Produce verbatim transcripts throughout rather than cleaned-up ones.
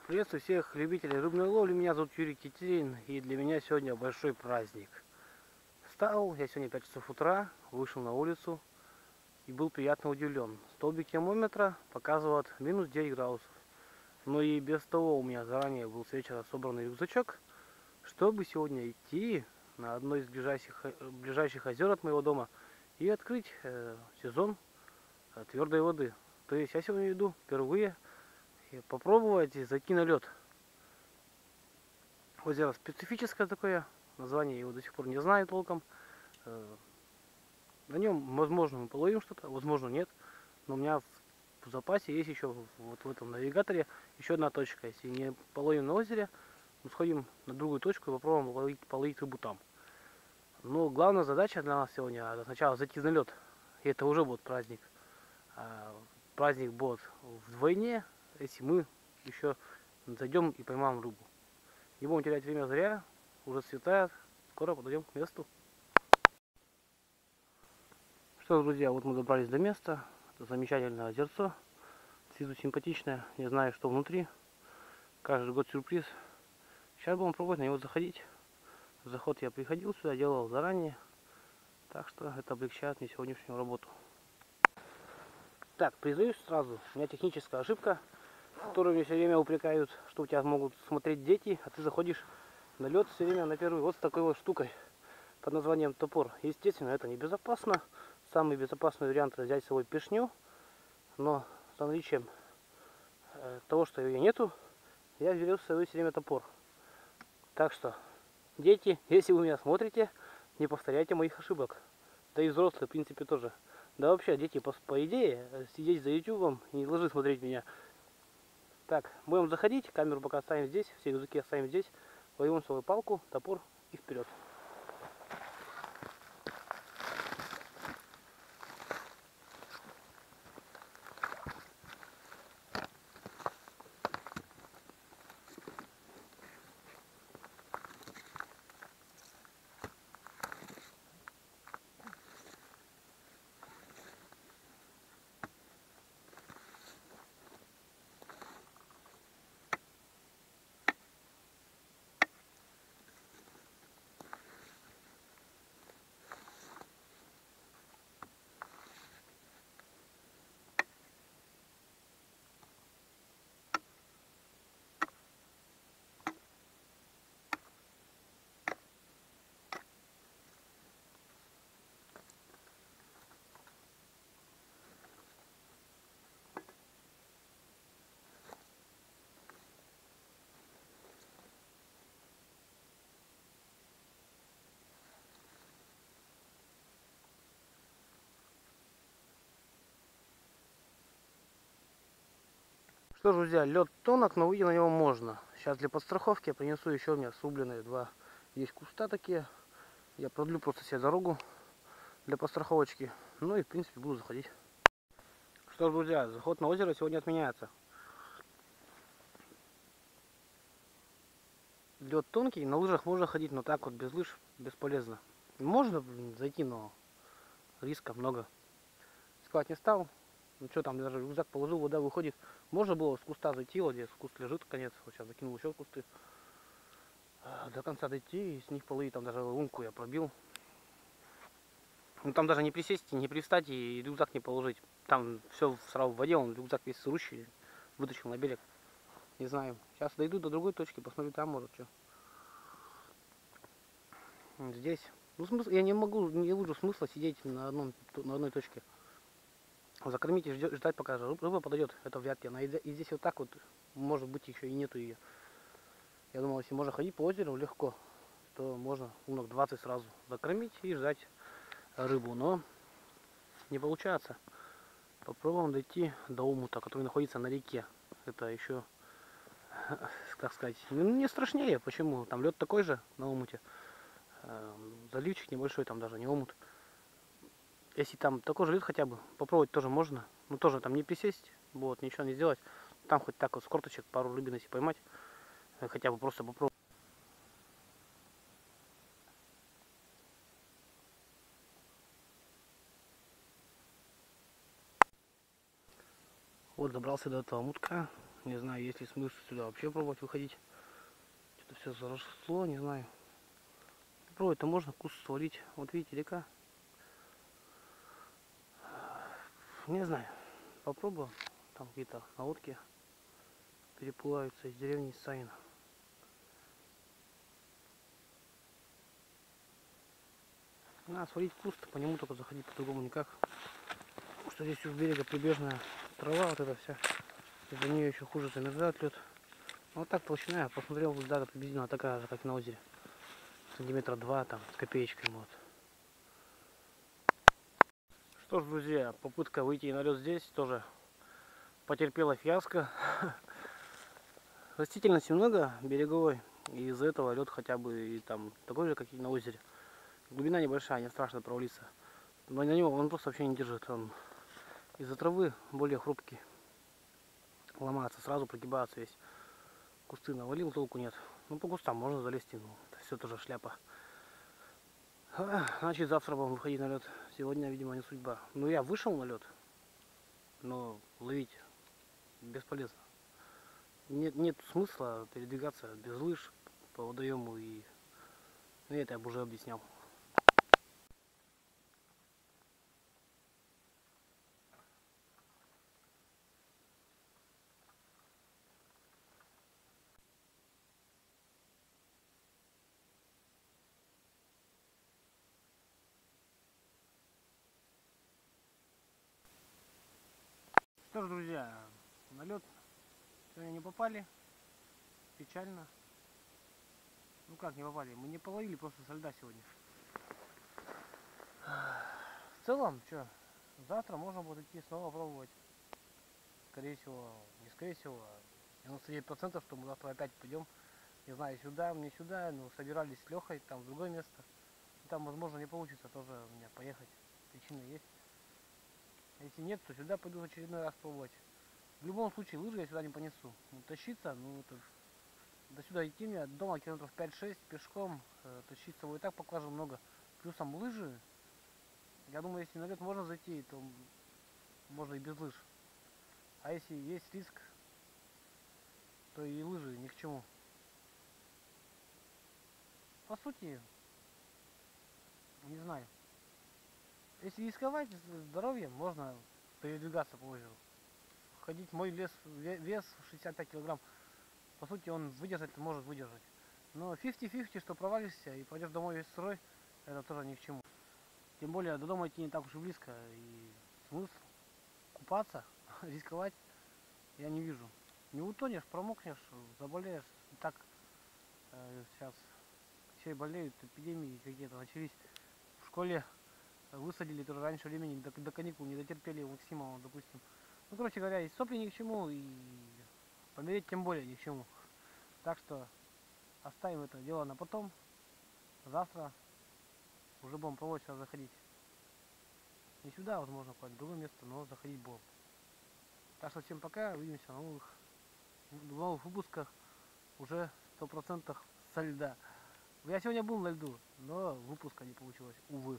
Приветствую всех любителей рыбной ловли. Меня зовут Юрий Китерин, и для меня сегодня большой праздник. Встал я сегодня в пять часов утра, вышел на улицу и был приятно удивлен. Столбик термометра показывает минус девять градусов. Но и без того у меня заранее был с вечера собранный рюкзачок, чтобы сегодня идти на одно из ближайших, ближайших озер от моего дома и открыть э, сезон э, твердой воды. То есть я сегодня иду впервые попробовать зайти на лед. Озеро специфическое такое, название его до сих пор не знаю толком. На нем, возможно, мы половим что-то, возможно, нет. Но у меня в запасе есть еще вот в этом навигаторе еще одна точка. Если не половим на озере, мы сходим на другую точку и попробуем половить, половить рыбу там. Но главная задача для нас сегодня это сначала зайти на лед. И это уже будет праздник. А праздник будет вдвойне, если мы еще зайдем и поймаем рыбу. Не будем терять время зря, уже светает, скоро подойдем к месту. Что ж, друзья, вот мы добрались до места. Это замечательное озерцо, с виду симпатичное, не знаю, что внутри. Каждый год сюрприз. Сейчас будем пробовать на него заходить. Заход я приходил сюда, делал заранее, так что это облегчает мне сегодняшнюю работу. Так, признаюсь сразу, у меня техническая ошибка, которую мне все время упрекают, что у тебя могут смотреть дети, а ты заходишь на лед все время на первый вот с такой вот штукой под названием топор. Естественно, это небезопасно. Самый безопасный вариант — это взять с собой пешню, но с наличием э, того, что ее нету, я беру с собой все время топор. Так что, дети, если вы меня смотрите, не повторяйте моих ошибок. Да и взрослые, в принципе, тоже. Да вообще, дети, по, по идее, сидеть за ютубом и не должны смотреть меня. Так, будем заходить, камеру пока оставим здесь, все рюкзаки оставим здесь, возьмем свою палку, топор и вперед. Что ж, друзья, лед тонок, но выйти на него можно. Сейчас для подстраховки я принесу еще у меня срубленные два есть куста такие. Я продлю просто себе дорогу для подстраховочки. Ну и в принципе буду заходить. Что ж, друзья, заход на озеро сегодня отменяется. Лед тонкий, на лыжах можно ходить, но так вот без лыж бесполезно. Можно, блин, зайти, но риска много. Складывать не стал. Ну что там, даже рюкзак положил, вода выходит. Можно было с куста зайти, вот здесь куст лежит, конец. Вот сейчас закинул еще кусты. До конца дойти и с них полы, там даже лунку я пробил. Ну там даже не присесть, не привстать и рюкзак не положить. Там все сразу в воде, он рюкзак весь сырущий, вытащил на берег. Не знаю. Сейчас дойду до другой точки, посмотрю там, может, что. Здесь. Ну, смысл, я не могу, не вижу смысла сидеть на, одном, на одной точке. Закормить и ждать, пока рыба подойдет. Это вряд ли. Она и здесь вот так вот, может быть, еще и нету ее. Я думал, если можно ходить по озеру легко, то можно минут двадцать сразу закормить и ждать рыбу. Но не получается. Попробуем дойти до омута, который находится на реке. Это еще, как сказать, не страшнее. Почему? Там лед такой же на омуте. Заливчик небольшой, там даже не омут. Если там такой же лед хотя бы, попробовать тоже можно. Но тоже там не присесть, вот, ничего не сделать. Там хоть так вот с корточек пару рыбин если поймать. Хотя бы просто попробовать. Вот добрался до этого мутка. Не знаю, есть ли смысл сюда вообще пробовать выходить. Что-то все заросло, не знаю. Пробовать-то можно, куст свалить. Вот видите, река. Не знаю. Попробую. Там какие-то на лодке переплываются из деревни Саин. Надо свалить куст, по нему только заходить, по-другому никак. Потому что здесь у берега прибрежная трава, вот эта вся. Из-за нее еще хуже замерзает лед. Вот так толщина, я посмотрел, да, приблизительно такая же, как и на озере. Сантиметра два там с копеечками вот. Что ж, друзья, попытка выйти на лед здесь тоже потерпела фиаско. Растительности много береговой, и из-за этого лед хотя бы и там такой же, как и на озере. Глубина небольшая, не страшно провалиться. Но на него он просто вообще не держит. Он из-за травы более хрупкий. Ломается, сразу прогибается весь. Кусты навалил, толку нет. Ну по кустам можно залезть, но это все тоже шляпа. А, значит, завтра будем выходить на лед. Сегодня, видимо, не судьба. Ну я вышел на лед, но ловить бесполезно. Нет, нет смысла передвигаться без лыж по водоему, и ну, это я бы уже объяснял. Что ж, друзья, на лед сегодня не попали. Печально. Ну как не попали? Мы не половили просто со льда сегодня. В целом, что, завтра можно будет идти снова пробовать. Скорее всего, не скорее всего, а девяносто девять процентов, что мы завтра опять пойдем. Не знаю, сюда, мне сюда, но собирались с Лехой, там в другое место. Там, возможно, не получится тоже у меня поехать. Причина есть. Если нет, то сюда пойду в очередной раз пробовать. В любом случае, лыжи я сюда не понесу. Ну, тащиться, ну, это... До сюда идти мне, дома километров пять-шесть пешком, э, тащить с собой и так поклажу много. Плюсом лыжи. Я думаю, если на лед можно зайти, то можно и без лыж. А если есть риск, то и лыжи ни к чему. По сути, не знаю. Если рисковать здоровьем, можно передвигаться по озеру. Ходить мой лес, вес шестьдесят пять килограмм. По сути, он выдержать может выдержать. Но пятьдесят на пятьдесят, что провалишься и пойдешь домой весь сырой, это тоже ни к чему. Тем более до дома идти не так уж и близко. И смысл купаться, рисковать я не вижу. Не утонешь, промокнешь, заболеешь. И так э, сейчас все болеют, эпидемии какие-то начались. В школе высадили тоже раньше времени, до, до каникул не дотерпели Максима, допустим. Ну, короче говоря, и сопли ни к чему, и помереть тем более ни к чему. Так что оставим это дело на потом. Завтра уже будем пробовать сюда заходить. Не сюда, возможно, в другое место, но заходить будем. Так что всем пока, увидимся в новых, в новых выпусках уже сто процентов со льда. Я сегодня был на льду, но выпуска не получилось, увы.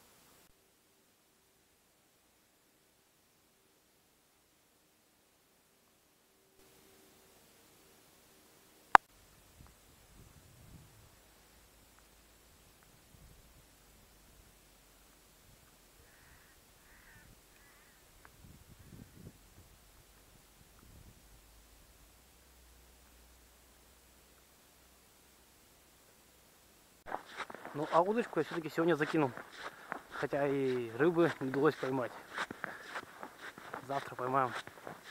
Ну а удочку я все-таки сегодня закинул. Хотя и рыбы не удалось поймать. Завтра поймаем.